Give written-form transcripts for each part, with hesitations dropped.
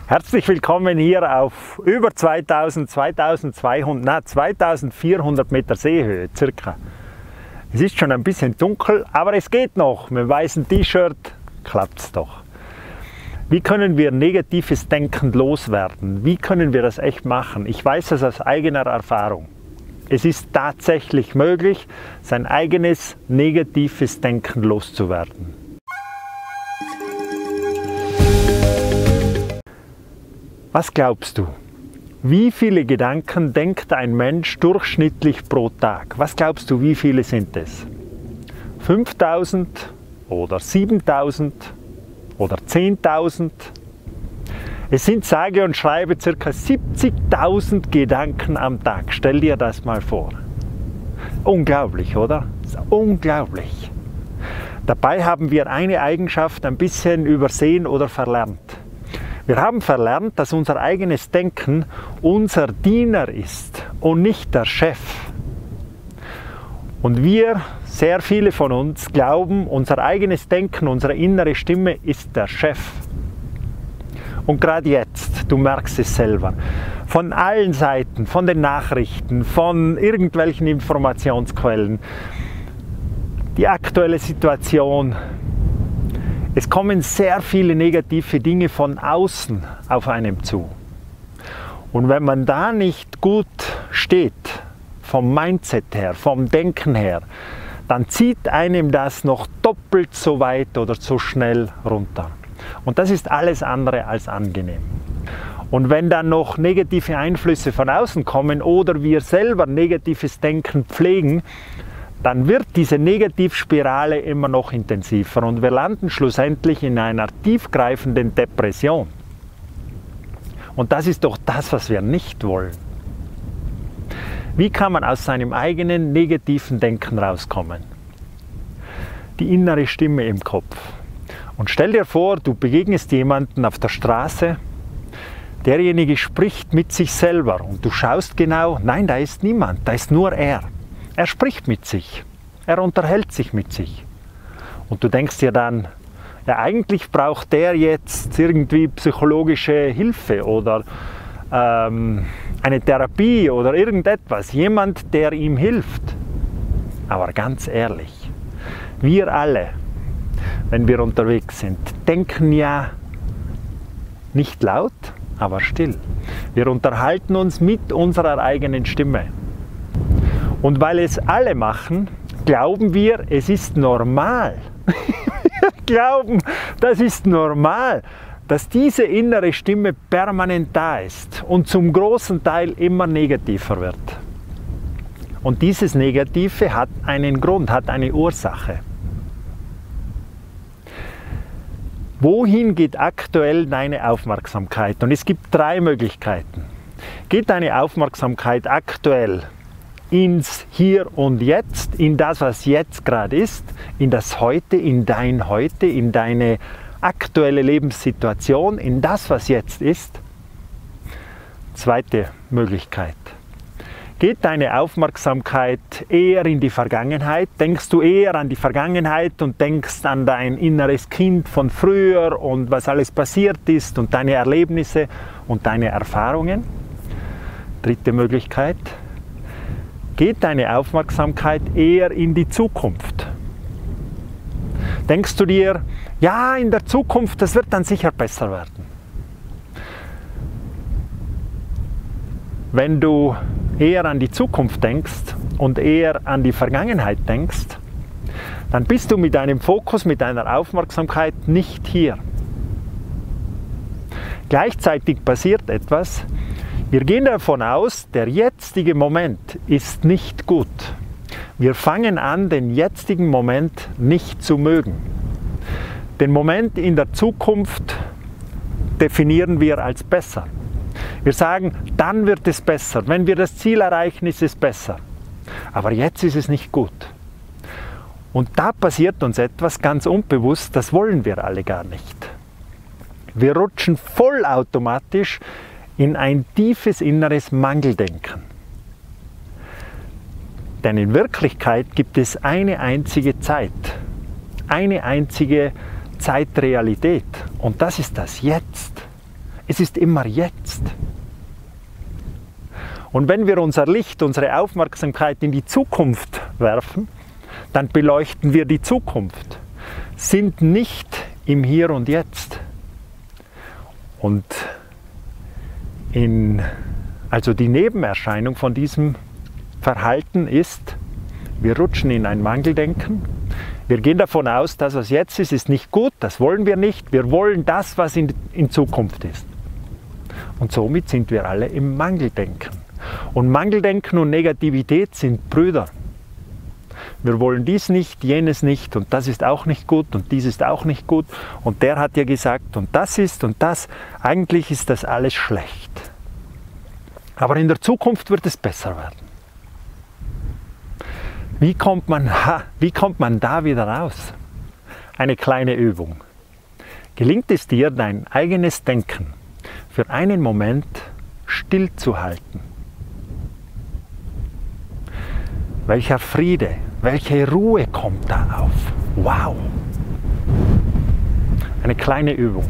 Herzlich willkommen hier auf über 2400 Meter Seehöhe circa. Es ist schon ein bisschen dunkel, aber es geht noch. Mit einem weißen T-Shirt klappt es doch. Wie können wir negatives Denken loswerden? Wie können wir das echt machen? Ich weiß das aus eigener Erfahrung. Es ist tatsächlich möglich, sein eigenes negatives Denken loszuwerden. Was glaubst du? Wie viele Gedanken denkt ein Mensch durchschnittlich pro Tag? Was glaubst du, wie viele sind es? 5000 oder 7000 oder 10.000? Es sind sage und schreibe ca. 70.000 Gedanken am Tag. Stell dir das mal vor. Unglaublich, oder? Das ist unglaublich. Dabei haben wir eine Eigenschaft ein bisschen übersehen oder verlernt. Wir haben verlernt, dass unser eigenes Denken unser Diener ist und nicht der Chef. Und wir, sehr viele von uns, glauben, unser eigenes Denken, unsere innere Stimme ist der Chef. Und gerade jetzt, du merkst es selber, von allen Seiten, von den Nachrichten, von irgendwelchen Informationsquellen, die aktuelle Situation, es kommen sehr viele negative Dinge von außen auf einem zu. Und wenn man da nicht gut steht, vom Mindset her, vom Denken her, dann zieht einem das noch doppelt so weit oder so schnell runter. Und das ist alles andere als angenehm. Und wenn dann noch negative Einflüsse von außen kommen oder wir selber negatives Denken pflegen, dann wird diese Negativspirale immer noch intensiver und wir landen schlussendlich in einer tiefgreifenden Depression. Und das ist doch das, was wir nicht wollen. Wie kann man aus seinem eigenen negativen Denken rauskommen? Die innere Stimme im Kopf. Und stell dir vor, du begegnest jemanden auf der Straße, derjenige spricht mit sich selber und du schaust genau, nein, da ist niemand, da ist nur er. Er spricht mit sich, er unterhält sich mit sich. Und du denkst dir dann, ja, eigentlich braucht der jetzt irgendwie psychologische Hilfe oder eine Therapie oder irgendetwas, jemand, der ihm hilft. Aber ganz ehrlich, wir alle, wenn wir unterwegs sind, denken ja nicht laut, aber still. Wir unterhalten uns mit unserer eigenen Stimme. Und weil es alle machen, glauben wir, es ist normal. Wir glauben, das ist normal, dass diese innere Stimme permanent da ist und zum großen Teil immer negativer wird. Und dieses Negative hat einen Grund, hat eine Ursache. Wohin geht aktuell deine Aufmerksamkeit? Und es gibt drei Möglichkeiten. Geht deine Aufmerksamkeit aktuell ins Hier und Jetzt, in das, was jetzt gerade ist, in das Heute, in dein Heute, in deine aktuelle Lebenssituation, in das, was jetzt ist? Zweite Möglichkeit. Geht deine Aufmerksamkeit eher in die Vergangenheit? Denkst du eher an die Vergangenheit und denkst an dein inneres Kind von früher und was alles passiert ist und deine Erlebnisse und deine Erfahrungen? Dritte Möglichkeit. Geht deine Aufmerksamkeit eher in die Zukunft? Denkst du dir, ja, in der Zukunft, das wird dann sicher besser werden? Wenn du eher an die Zukunft denkst und eher an die Vergangenheit denkst, dann bist du mit deinem Fokus, mit deiner Aufmerksamkeit nicht hier. Gleichzeitig passiert etwas. Wir gehen davon aus, der jetzige Moment ist nicht gut. Wir fangen an, den jetzigen Moment nicht zu mögen. Den Moment in der Zukunft definieren wir als besser. Wir sagen, dann wird es besser. Wenn wir das Ziel erreichen, ist es besser. Aber jetzt ist es nicht gut. Und da passiert uns etwas ganz unbewusst, das wollen wir alle gar nicht. Wir rutschen vollautomatisch in ein tiefes inneres Mangeldenken. Denn in Wirklichkeit gibt es eine einzige Zeit, eine einzige Zeitrealität und das ist das Jetzt. Es ist immer jetzt. Und wenn wir unser Licht, unsere Aufmerksamkeit in die Zukunft werfen, dann beleuchten wir die Zukunft, sind nicht im Hier und Jetzt. Und also die Nebenerscheinung von diesem Verhalten ist, wir rutschen in ein Mangeldenken. Wir gehen davon aus, das, was jetzt ist nicht gut, das wollen wir nicht. Wir wollen das, was in Zukunft ist. Und somit sind wir alle im Mangeldenken. Und Mangeldenken und Negativität sind Brüder. Wir wollen dies nicht, jenes nicht und das ist auch nicht gut und dies ist auch nicht gut und der hat ja gesagt und das ist und das. Eigentlich ist das alles schlecht. Aber in der Zukunft wird es besser werden. Wie kommt man da wieder raus? Eine kleine Übung. Gelingt es dir, dein eigenes Denken für einen Moment stillzuhalten? Welcher Friede, welche Ruhe kommt da auf? Wow! Eine kleine Übung.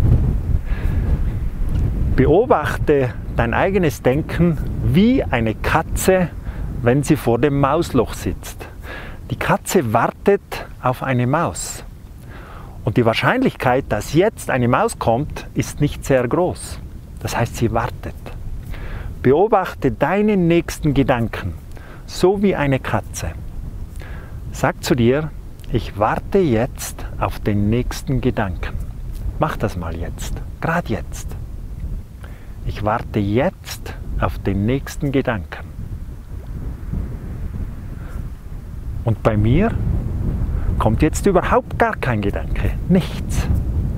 Beobachte dein eigenes Denken wie eine Katze, wenn sie vor dem Mausloch sitzt. Die Katze wartet auf eine Maus. Und die Wahrscheinlichkeit, dass jetzt eine Maus kommt, ist nicht sehr groß. Das heißt, sie wartet. Beobachte deinen nächsten Gedanken, so wie eine Katze. Sag zu dir, ich warte jetzt auf den nächsten Gedanken. Mach das mal jetzt, gerade jetzt. Ich warte jetzt auf den nächsten Gedanken. Und bei mir kommt jetzt überhaupt gar kein Gedanke, nichts.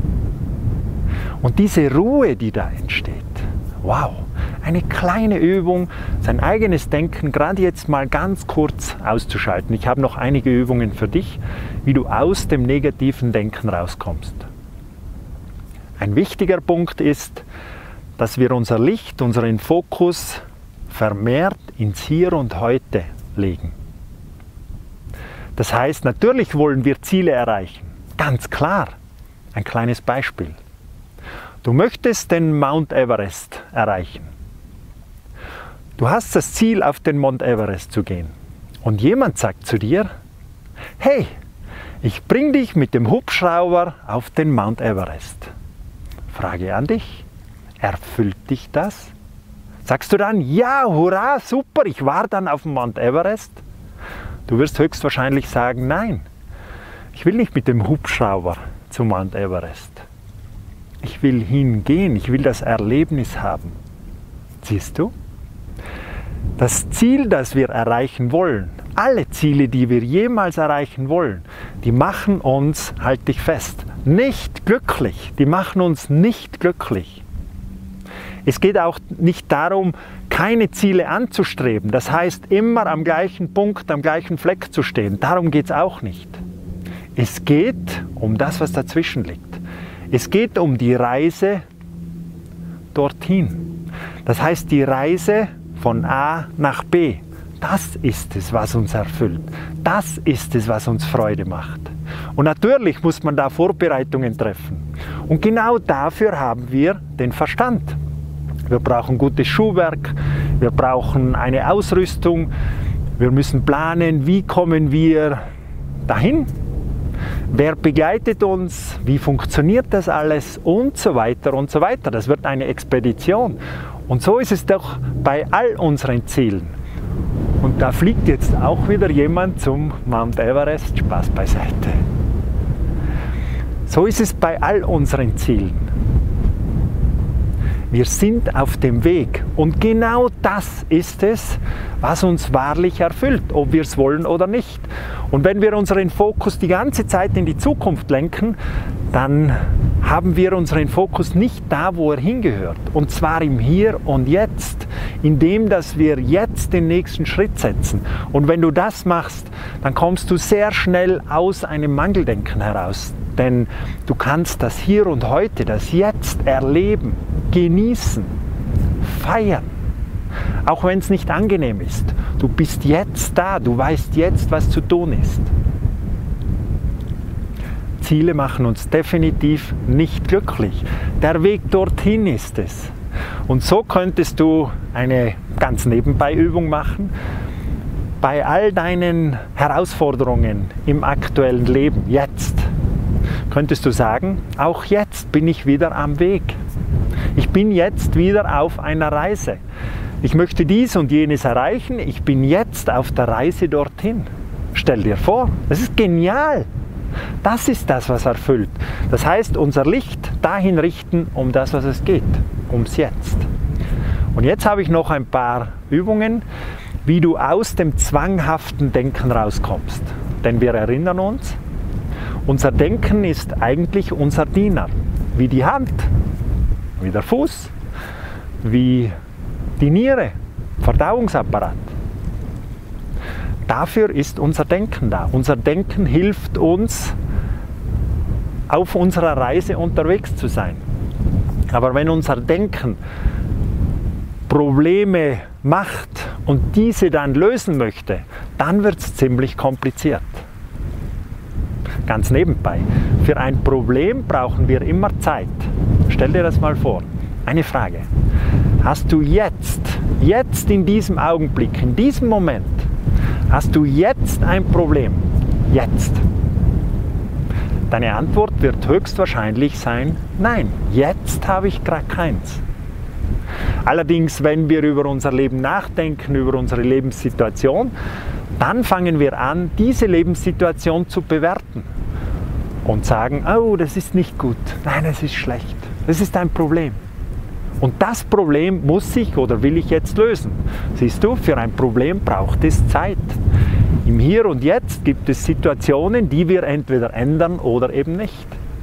Und diese Ruhe, die da entsteht, wow, eine kleine Übung, sein eigenes Denken gerade jetzt mal ganz kurz auszuschalten. Ich habe noch einige Übungen für dich, wie du aus dem negativen Denken rauskommst. Ein wichtiger Punkt ist, dass wir unser Licht, unseren Fokus vermehrt ins Hier und Heute legen. Das heißt, natürlich wollen wir Ziele erreichen, ganz klar. Ein kleines Beispiel. Du möchtest den Mount Everest erreichen. Du hast das Ziel, auf den Mount Everest zu gehen. Und jemand sagt zu dir, hey, ich bringe dich mit dem Hubschrauber auf den Mount Everest. Frage an dich, erfüllt dich das? Sagst du dann, ja, hurra, super, ich war dann auf dem Mount Everest? Du wirst höchstwahrscheinlich sagen, nein, ich will nicht mit dem Hubschrauber zum Mount Everest. Ich will hingehen, ich will das Erlebnis haben. Siehst du? Das Ziel, das wir erreichen wollen, alle Ziele, die wir jemals erreichen wollen, die machen uns, halt dich fest, nicht glücklich. Die machen uns nicht glücklich. Es geht auch nicht darum, keine Ziele anzustreben. Das heißt, immer am gleichen Punkt, am gleichen Fleck zu stehen. Darum geht es auch nicht. Es geht um das, was dazwischen liegt. Es geht um die Reise dorthin. Das heißt, die Reise von A nach B. Das ist es, was uns erfüllt. Das ist es, was uns Freude macht. Und natürlich muss man da Vorbereitungen treffen. Und genau dafür haben wir den Verstand. Wir brauchen gutes Schuhwerk, wir brauchen eine Ausrüstung, wir müssen planen, wie kommen wir dahin, wer begleitet uns, wie funktioniert das alles und so weiter und so weiter. Das wird eine Expedition. Und so ist es doch bei all unseren Zielen. Und da fliegt jetzt auch wieder jemand zum Mount Everest, Spaß beiseite. So ist es bei all unseren Zielen. Wir sind auf dem Weg und genau das ist es, was uns wahrlich erfüllt, ob wir es wollen oder nicht. Und wenn wir unseren Fokus die ganze Zeit in die Zukunft lenken, dann haben wir unseren Fokus nicht da, wo er hingehört. Und zwar im Hier und Jetzt, indem dass wir jetzt den nächsten Schritt setzen. Und wenn du das machst, dann kommst du sehr schnell aus einem Mangeldenken heraus. Denn du kannst das Hier und Heute, das Jetzt erleben, genießen, feiern. Auch wenn es nicht angenehm ist. Du bist jetzt da, du weißt jetzt, was zu tun ist. Ziele machen uns definitiv nicht glücklich. Der Weg dorthin ist es. Und so könntest du eine ganz nebenbei Übung machen. Bei all deinen Herausforderungen im aktuellen Leben, jetzt, könntest du sagen, auch jetzt bin ich wieder am Weg. Ich bin jetzt wieder auf einer Reise. Ich möchte dies und jenes erreichen. Ich bin jetzt auf der Reise dorthin. Stell dir vor, das ist genial. Das ist das, was erfüllt. Das heißt, unser Licht dahin richten, um das, was es geht, ums Jetzt. Und jetzt habe ich noch ein paar Übungen, wie du aus dem zwanghaften Denken rauskommst. Denn wir erinnern uns, unser Denken ist eigentlich unser Diener. Wie die Hand, wie der Fuß, wie die Niere, Verdauungsapparat. Dafür ist unser Denken da. Unser Denken hilft uns, auf unserer Reise unterwegs zu sein. Aber wenn unser Denken Probleme macht und diese dann lösen möchte, dann wird es ziemlich kompliziert. Ganz nebenbei, für ein Problem brauchen wir immer Zeit. Stell dir das mal vor. Eine Frage. Hast du jetzt in diesem Augenblick, in diesem Moment, hast du jetzt ein Problem? Jetzt. Deine Antwort wird höchstwahrscheinlich sein, nein, jetzt habe ich gerade keins. Allerdings, wenn wir über unser Leben nachdenken, über unsere Lebenssituation, dann fangen wir an, diese Lebenssituation zu bewerten und sagen, oh, das ist nicht gut, nein, es ist schlecht, das ist ein Problem. Und das Problem muss ich oder will ich jetzt lösen. Siehst du, für ein Problem braucht es Zeit. Im Hier und Jetzt gibt es Situationen, die wir entweder ändern oder eben nicht.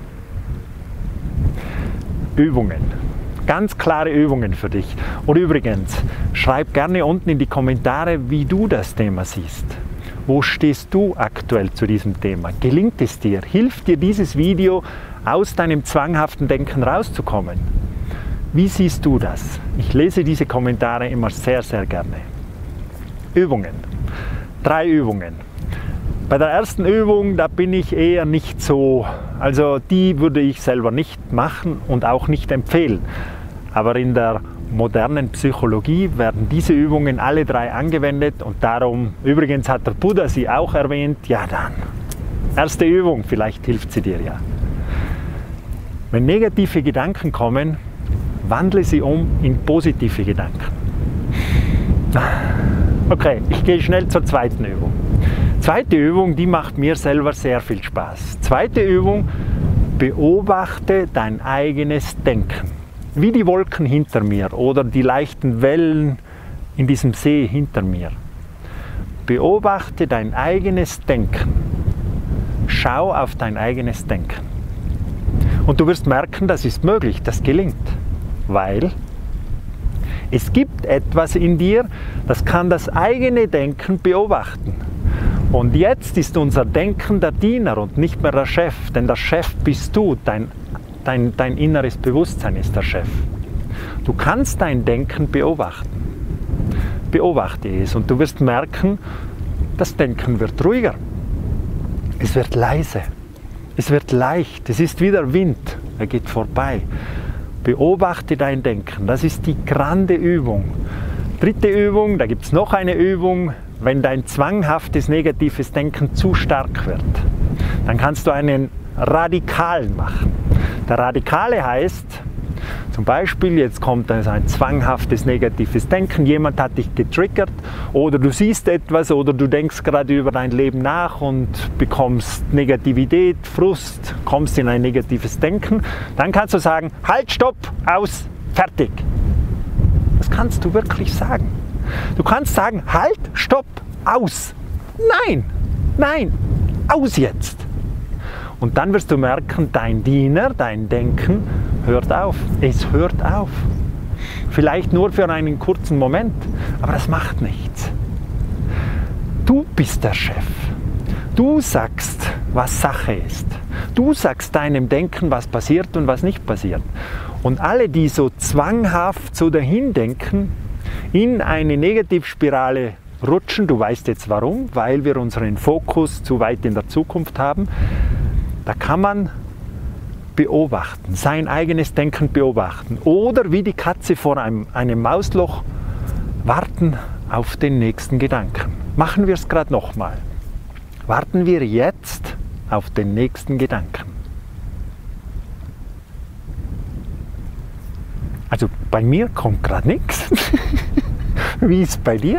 Übungen. Ganz klare Übungen für dich. Und übrigens, schreib gerne unten in die Kommentare, wie du das Thema siehst. Wo stehst du aktuell zu diesem Thema? Gelingt es dir? Hilft dir dieses Video, aus deinem zwanghaften Denken rauszukommen? Wie siehst du das? Ich lese diese Kommentare immer sehr, sehr gerne. Übungen. 3 Übungen. Bei der ersten Übung, da bin ich eher nicht so, also die würde ich selber nicht machen und auch nicht empfehlen. Aber in der modernen Psychologie werden diese Übungen alle 3 angewendet und darum, übrigens hat der Buddha sie auch erwähnt, ja dann. Erste Übung, vielleicht hilft sie dir ja. Wenn negative Gedanken kommen, wandle sie um in positive Gedanken. Okay, ich gehe schnell zur zweiten Übung. Zweite Übung, die macht mir selber sehr viel Spaß. Zweite Übung, beobachte dein eigenes Denken. Wie die Wolken hinter mir oder die leichten Wellen in diesem See hinter mir. Beobachte dein eigenes Denken. Schau auf dein eigenes Denken. Und du wirst merken, das ist möglich, das gelingt. Weil es gibt etwas in dir, das kann das eigene Denken beobachten. Und jetzt ist unser Denken der Diener und nicht mehr der Chef, denn der Chef bist du, dein inneres Bewusstsein ist der Chef. Du kannst dein Denken beobachten. Beobachte es und du wirst merken, das Denken wird ruhiger. Es wird leise. Es wird leicht. Es ist wie der Wind. Er geht vorbei. Beobachte dein Denken. Das ist die grande Übung. Dritte Übung, da gibt es noch eine Übung, wenn dein zwanghaftes negatives Denken zu stark wird. Dann kannst du einen Radikalen machen. Der Radikale heißt, zum Beispiel, jetzt kommt also ein zwanghaftes negatives Denken, jemand hat dich getriggert oder du siehst etwas oder du denkst gerade über dein Leben nach und bekommst Negativität, Frust, kommst in ein negatives Denken. Dann kannst du sagen, halt, stopp, aus, fertig. Das kannst du wirklich sagen. Du kannst sagen, halt, stopp, aus. Nein, nein, aus jetzt. Und dann wirst du merken, dein Diener, dein Denken hört auf. Es hört auf. Vielleicht nur für einen kurzen Moment, aber das macht nichts. Du bist der Chef. Du sagst, was Sache ist. Du sagst deinem Denken, was passiert und was nicht passiert. Und alle, die so zwanghaft so dahin denken, in eine Negativspirale rutschen, du weißt jetzt warum, weil wir unseren Fokus zu weit in der Zukunft haben, Da kann man beobachten, sein eigenes Denken beobachten oder wie die Katze vor einem Mausloch warten auf den nächsten Gedanken. Machen wir es gerade nochmal. Warten wir jetzt auf den nächsten Gedanken. Also bei mir kommt gerade nichts. Wie ist es bei dir?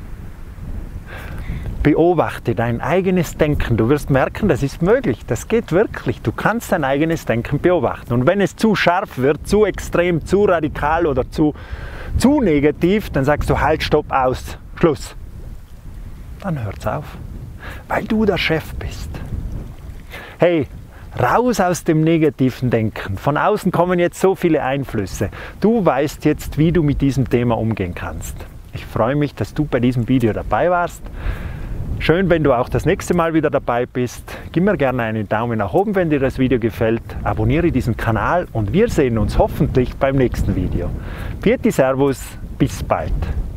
Beobachte dein eigenes Denken. Du wirst merken, das ist möglich. Das geht wirklich. Du kannst dein eigenes Denken beobachten. Und wenn es zu scharf wird, zu extrem, zu radikal oder zu negativ, dann sagst du halt, stopp, aus, Schluss. Dann hört's auf. Weil du der Chef bist. Hey, raus aus dem negativen Denken. Von außen kommen jetzt so viele Einflüsse. Du weißt jetzt, wie du mit diesem Thema umgehen kannst. Ich freue mich, dass du bei diesem Video dabei warst. Schön, wenn du auch das nächste Mal wieder dabei bist. Gib mir gerne einen Daumen nach oben, wenn dir das Video gefällt. Abonniere diesen Kanal und wir sehen uns hoffentlich beim nächsten Video. Pfiat Servus, bis bald.